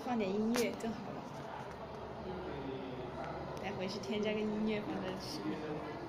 放点音乐更好了。待会是添加个音乐放在视频。